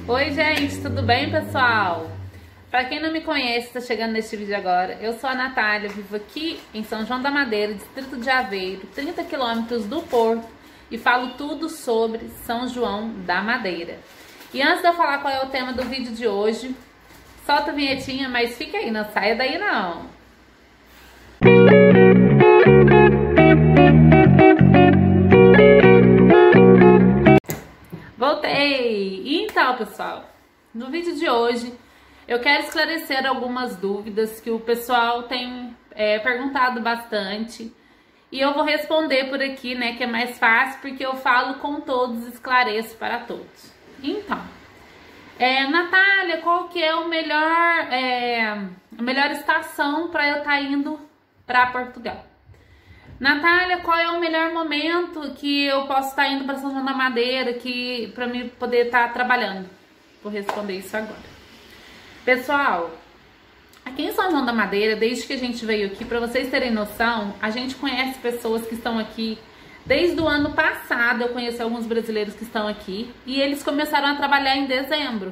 Oi gente, tudo bem pessoal? Para quem não me conhece, está chegando neste vídeo agora, eu sou a Natália, vivo aqui em São João da Madeira, distrito de Aveiro, 30 quilômetros do Porto, e falo tudo sobre São João da Madeira. E antes de eu falar qual é o tema do vídeo de hoje, solta a vinhetinha, mas fica aí, não saia daí não. Voltei! Então, pessoal, no vídeo de hoje eu quero esclarecer algumas dúvidas que o pessoal tem perguntado bastante e eu vou responder por aqui, né, que é mais fácil porque eu falo com todos, esclareço para todos. Então, Natália, qual que é a melhor estação para eu estar indo para Portugal? Natália, qual é o melhor momento que eu posso estar indo para São João da Madeira para mim poder estar trabalhando? Vou responder isso agora. Pessoal, aqui em São João da Madeira, desde que a gente veio aqui, para vocês terem noção, a gente conhece pessoas que estão aqui desde o ano passado. Eu conheci alguns brasileiros que estão aqui e eles começaram a trabalhar em dezembro.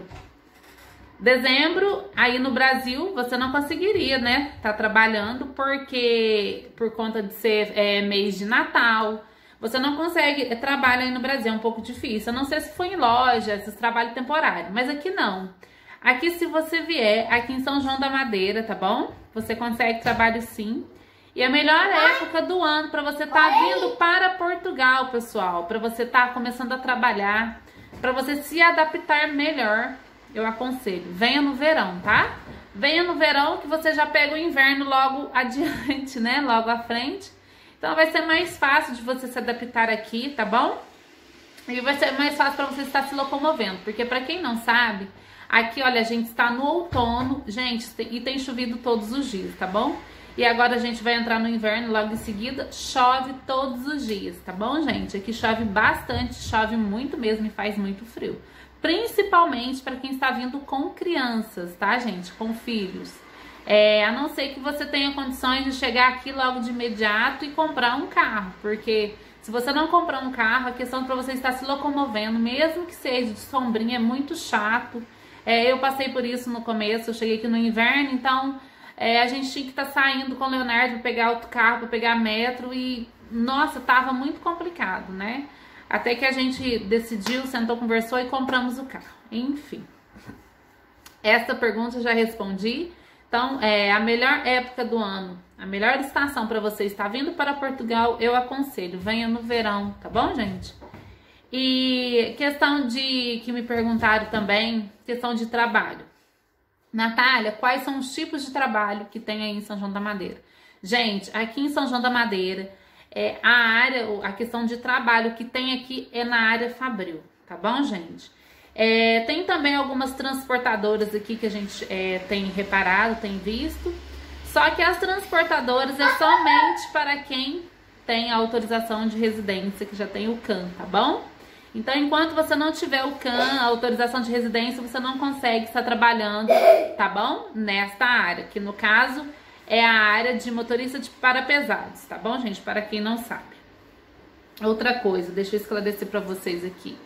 Dezembro, aí no Brasil, você não conseguiria, né, tá trabalhando, porque por conta de ser mês de Natal, você não consegue trabalho aí no Brasil, é um pouco difícil. Eu não sei se foi em loja, esses trabalhos temporários, mas aqui não. Aqui, se você vier, aqui em São João da Madeira, tá bom? Você consegue trabalho sim. E a melhor época do ano para você estar vindo para Portugal, pessoal, para você estar começando a trabalhar, para você se adaptar melhor, eu aconselho, venha no verão, tá? Venha no verão que você já pega o inverno logo adiante, né? Logo à frente. Então vai ser mais fácil de você se adaptar aqui, tá bom? E vai ser mais fácil para você estar se locomovendo, porque para quem não sabe, aqui, olha, a gente está no outono, gente, e tem chovido todos os dias, tá bom? E agora a gente vai entrar no inverno, logo em seguida, chove todos os dias, tá bom, gente? Aqui chove bastante, chove muito mesmo e faz muito frio. Principalmente para quem está vindo com crianças, tá, gente? Com filhos. A não ser que você tenha condições de chegar aqui logo de imediato e comprar um carro. Porque se você não comprar um carro, a questão para você estar se locomovendo, mesmo que seja de sombrinha, é muito chato. Eu passei por isso no começo, eu cheguei aqui no inverno, então a gente tinha que estar saindo com o Leonardo para pegar outro carro, para pegar metro e, nossa, tava muito complicado, né? Até que a gente decidiu, sentou, conversou e compramos o carro. Enfim, essa pergunta eu já respondi. Então, a melhor época do ano, a melhor estação para você estar vindo para Portugal, eu aconselho, venha no verão, tá bom, gente? E questão que me perguntaram também, questão de trabalho. Natália, quais são os tipos de trabalho que tem aí em São João da Madeira? Gente, aqui em São João da Madeira, a questão de trabalho que tem aqui é na área fabril, tá bom, gente? Tem também algumas transportadoras aqui que a gente tem reparado, tem visto, só que as transportadoras é somente para quem tem a autorização de residência, que já tem o CAN, tá bom? Então, enquanto você não tiver o CAN, a autorização de residência, você não consegue estar trabalhando, tá bom? Nesta área, que no caso é a área de motorista de parapesados, tá bom, gente? Para quem não sabe. Outra coisa, deixa eu esclarecer para vocês aqui.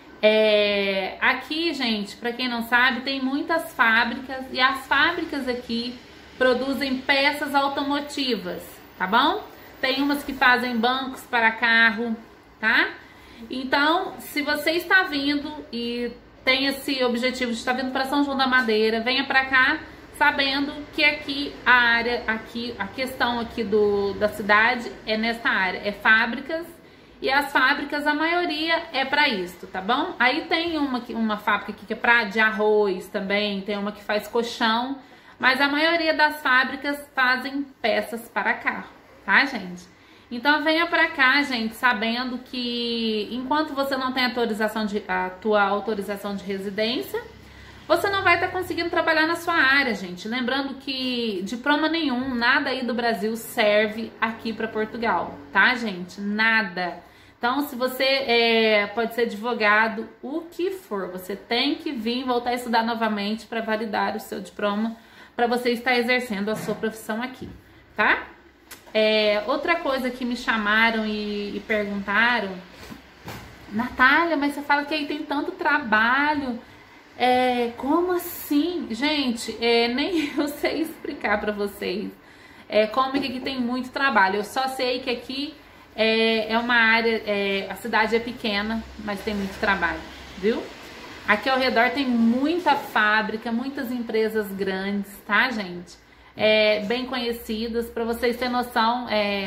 Aqui, gente, para quem não sabe, tem muitas fábricas e as fábricas aqui produzem peças automotivas, tá bom? Tem umas que fazem bancos para carro, tá? Então, se você está vindo e tem esse objetivo de estar vindo para São João da Madeira, venha para cá sabendo que aqui a questão aqui da cidade é nessa área, é fábricas, e as fábricas, a maioria é para isso, tá bom? Aí tem uma fábrica aqui que é de arroz também, tem uma que faz colchão, mas a maioria das fábricas fazem peças para carro, tá, gente? Então venha pra cá, gente, sabendo que enquanto você não tem a tua autorização de residência, você não vai estar conseguindo trabalhar na sua área, gente. Lembrando que diploma nenhum, nada aí do Brasil serve aqui para Portugal, tá, gente? Nada. Então, se você pode ser advogado, o que for, você tem que vir voltar a estudar novamente para validar o seu diploma, para você estar exercendo a sua profissão aqui, tá? Outra coisa que me chamaram e perguntaram, Natália, mas você fala que aí tem tanto trabalho, Como assim? Gente, nem eu sei explicar pra vocês. Como que aqui tem muito trabalho. Eu só sei que aqui é uma área, a cidade é pequena, mas tem muito trabalho, viu? Aqui ao redor tem muita fábrica, muitas empresas grandes, tá, gente? Bem conhecidas, pra vocês terem noção,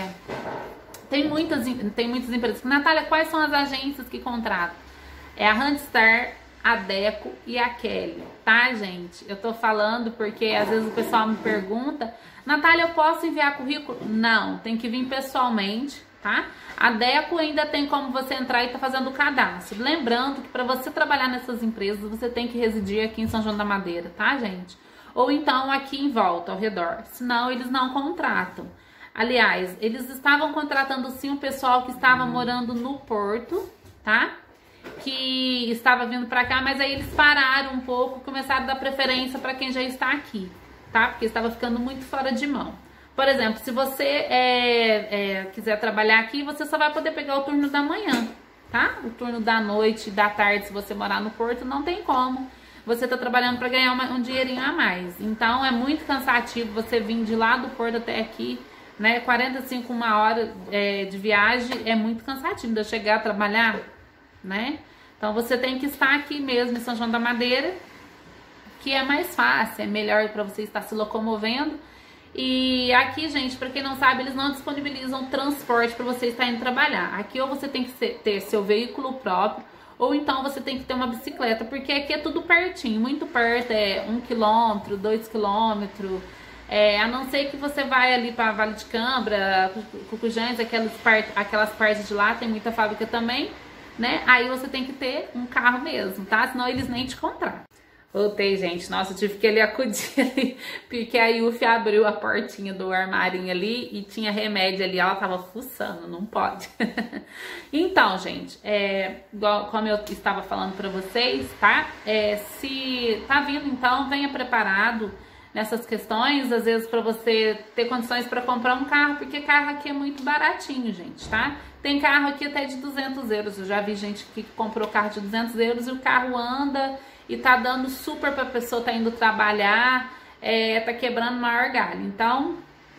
tem muitas empresas. Natália, quais são as agências que contratam? É a Randstad, a Deco e a Kelly, tá, gente? Eu tô falando porque às vezes o pessoal me pergunta, Natália, eu posso enviar currículo? Não, tem que vir pessoalmente, tá? A Deco ainda tem como você entrar e tá fazendo o cadastro. Lembrando que para você trabalhar nessas empresas, você tem que residir aqui em São João da Madeira, tá, gente? Ou então aqui em volta, ao redor. Senão, eles não contratam. Aliás, eles estavam contratando sim o pessoal que estava morando no Porto, tá? Que estava vindo para cá, mas aí eles pararam um pouco, começaram a dar preferência para quem já está aqui, tá? Porque estava ficando muito fora de mão. Por exemplo, se você quiser trabalhar aqui, você só vai poder pegar o turno da manhã, tá? O turno da noite, da tarde, se você morar no Porto, não tem como. Você tá trabalhando para ganhar um dinheirinho a mais. Então, é muito cansativo você vir de lá do Porto até aqui, né? 45, uma hora de viagem é muito cansativo de eu chegar a trabalhar, né? Então, você tem que estar aqui mesmo em São João da Madeira, que é mais fácil, é melhor para você estar se locomovendo. E aqui, gente, para quem não sabe, eles não disponibilizam transporte para você estar indo trabalhar. Aqui ou você tem que ter seu veículo próprio, ou então você tem que ter uma bicicleta, porque aqui é tudo pertinho, muito perto, 1 quilômetro, 2 quilômetros. A não ser que você vai ali para Vale de Cambra, Cucujães, aquelas partes de lá, tem muita fábrica também, né? Aí você tem que ter um carro mesmo, tá? Senão eles nem te contratam. Voltei, gente. Nossa, eu tive que ali acudir ali, porque a Yufi abriu a portinha do armarinho ali e tinha remédio ali, ela tava fuçando, não pode. Então, gente, como eu estava falando pra vocês, tá? Se tá vindo, então, venha preparado nessas questões, às vezes pra você ter condições pra comprar um carro, porque carro aqui é muito baratinho, gente, tá? Tem carro aqui até de 200 euros, eu já vi gente que comprou carro de 200 euros e o carro anda e tá dando super pra pessoa tá indo trabalhar, tá quebrando o maior galho. Então,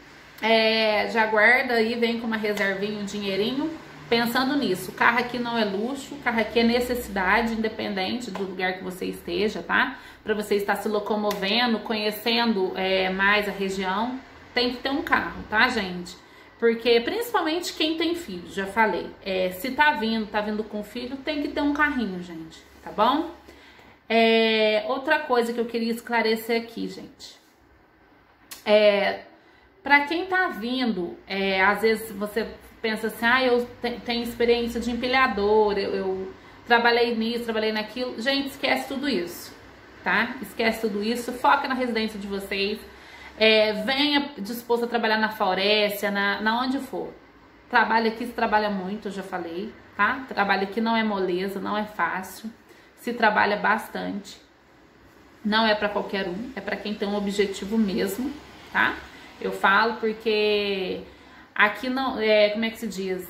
já guarda aí, vem com uma reservinha, um dinheirinho, pensando nisso. O carro aqui não é luxo, o carro aqui é necessidade, independente do lugar que você esteja, tá? Pra você estar se locomovendo, conhecendo mais a região, tem que ter um carro, tá, gente? Porque, principalmente quem tem filho, já falei, se tá vindo com filho, tem que ter um carrinho, gente, tá bom? Outra coisa que eu queria esclarecer aqui, gente, para quem tá vindo, às vezes você pensa assim, eu tenho experiência de empilhador, eu trabalhei nisso, trabalhei naquilo. Gente, esquece tudo isso, tá? Esquece tudo isso, foca na residência de vocês, venha disposto a trabalhar na Faurécia, na onde for. Trabalho aqui, se trabalha muito, eu já falei, tá? Trabalho aqui não é moleza, não é fácil. Se trabalha bastante, não é para qualquer um, é para quem tem um objetivo mesmo, tá? Eu falo porque aqui não, como é que se diz?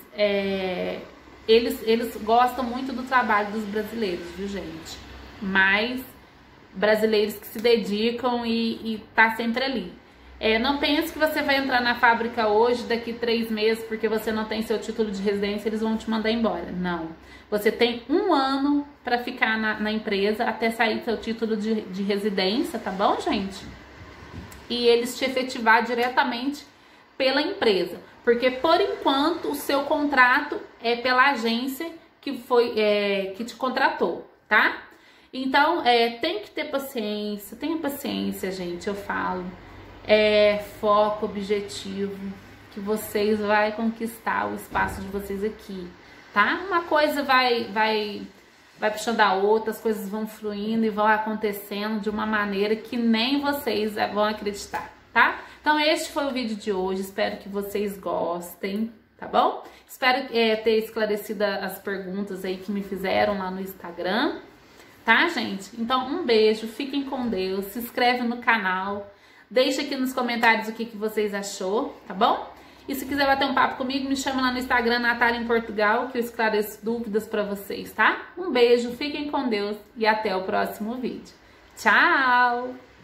Eles gostam muito do trabalho dos brasileiros, viu, gente? Mas brasileiros que se dedicam e tá sempre ali. Não pense que você vai entrar na fábrica hoje, daqui 3 meses, porque você não tem seu título de residência, eles vão te mandar embora. Não. Você tem 1 ano para ficar na empresa até sair seu título de residência, tá bom, gente? E eles te efetivar diretamente pela empresa. Porque, por enquanto, o seu contrato é pela agência que te contratou, tá? Então, tem que ter paciência, tenha paciência, gente, eu falo. Foco, objetivo, que vocês vão conquistar o espaço de vocês aqui, tá? Uma coisa vai puxando a outra, as coisas vão fluindo e vão acontecendo de uma maneira que nem vocês vão acreditar, tá? Então este foi o vídeo de hoje, espero que vocês gostem, tá bom? Espero ter esclarecido as perguntas aí que me fizeram lá no Instagram, tá, gente? Então um beijo, fiquem com Deus, se inscreve no canal, deixa aqui nos comentários o que vocês achou, tá bom? E se quiser bater um papo comigo, me chama lá no Instagram, Natália em Portugal, que eu esclareço dúvidas pra vocês, tá? Um beijo, fiquem com Deus e até o próximo vídeo. Tchau!